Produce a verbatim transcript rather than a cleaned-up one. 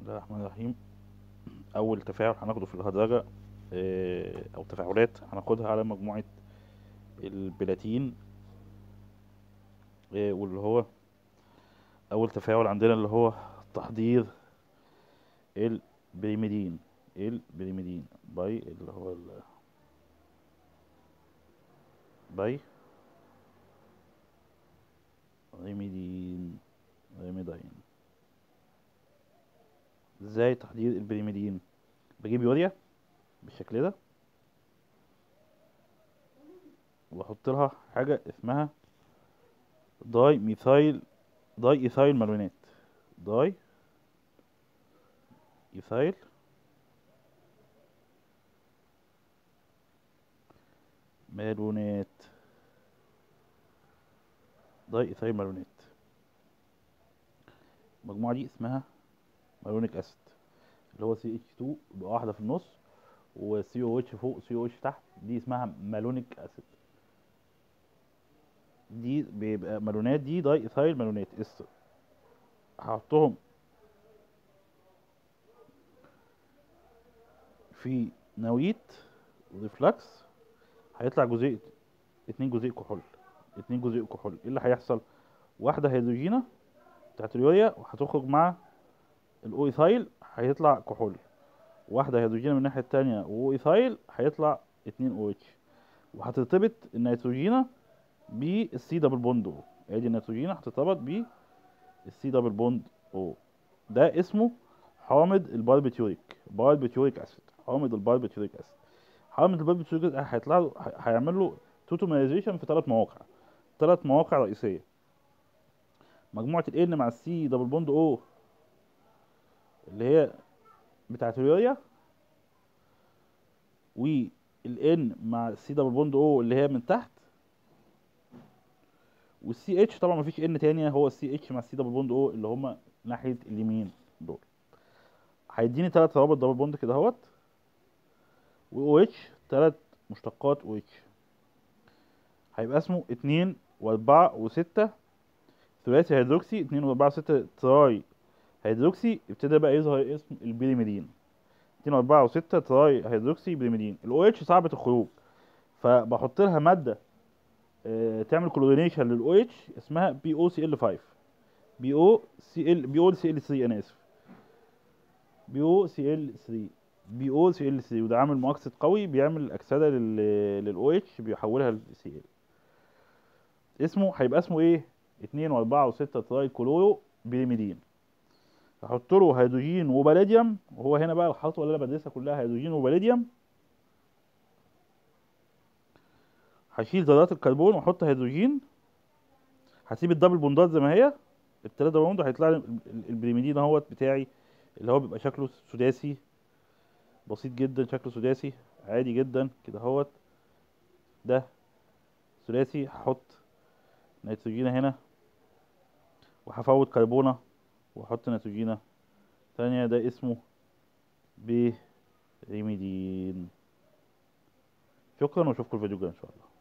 الله الرحمن الرحيم. اول تفاعل هناخده في الهدرجة آه، او تفاعلات هناخدها على مجموعة البلاتين. آه، واللي هو اول تفاعل عندنا اللي هو تحضير البريميدين البريميدين باي اللي هو ال- باي ريميدين ريميدين. ازاي تحضير البريميدين؟ بجيب يوريا بالشكل ده واحط لها حاجة اسمها داي ميثايل داي ايثايل مالونات داي ايثايل مالونات داي ايثايل مالونات. المجموعة دي اسمها مالونيك اسيد، اللي هو سي اتش اتنين يبقى واحدة في النص وسي او اتش فوق سي او اتش تحت، دي اسمها مالونيك اسيد. دي بيبقى مالونات، دي داي ايثايل مالونات اس. هحطهم في نويت وريفلكس، هيطلع جزيء اتنين جزيء كحول اتنين جزيء كحول. ايه اللي هيحصل؟ واحدة هيدروجينة بتاعت اليوريا وهتخرج مع الاو ايثايل هيطلع كحول، واحدة هيدروجينة من الناحية التانية واو ايثايل هيطلع اتنين او اتش، وهترتبط النيتروجينة بالسي دبل بوند او. ادي النيتروجينة هترتبط بالسي دبل بوند او. ده اسمه حامض الباربيتيوريك باربيتيوريك اسيد حامض الباربيتيوريك اسيد. حامض الباربيتيوريك اسيد هيطلع له ه- هيعمل له توتومرايزيشن في ثلاث مواقع ثلاث مواقع رئيسية. مجموعة ال N مع السي دبل بوند او اللي هي بتاعة اليوريا، وال N مع السي دبل بوند او اللي هي من تحت، والسي اتش طبعا مفيش ان تانية، هو السي اتش مع السي دبل بوند او اللي هما ناحية اليمين دول. هيديني تلات روابط دبل بوند كده اهوت، و او اتش تلات مشتقات او اتش. هيبقى اسمه اتنين واربعة وستة ثلاثي هيدروكسي اتنين واربعة وستة تراي هيدروكسي. ابتدى بقى يظهر اسم البيريميدين اتنين واربعة وستة تراي هيدروكسي بيريميدين. الاو اتش صعبة الخروج، فبحط لها مادة آه، تعمل كلورينيشن للاو اتش اسمها بي او سي ال خمسة بي او سي ال بي او سي ال تلاتة. انا اسف، بي او سي ال تلاتة بي او سي ال تلاتة. وده عامل مؤكسد قوي بيعمل اكسده لل للاو اتش بيحولها لسي ال. اسمه هيبقى اسمه ايه؟ اتنين واربعة وستة تراي كلورو بيريميدين. هحط له هيدروجين وبلاديوم، وهو هنا بقى الخطوه اللي انا بدرسها كلها هيدروجين وبلاديوم. هشيل ذرات الكربون واحط هيدروجين، هسيب الدبل بوندات زي ما هي، التلاته دبل بوند هيطلع لي ال- ال- البريميدين اهوت بتاعي، اللي هو بيبقى شكله سداسي بسيط جدا، شكله سداسي عادي جدا كده اهوت. ده ثلاثي. هحط نيتروجينة هنا وهفوت كربونة واحط نيتروجينة تانية، ده اسمه بريميدين. شكرا واشوفكم الفيديو الجاي ان شاء الله.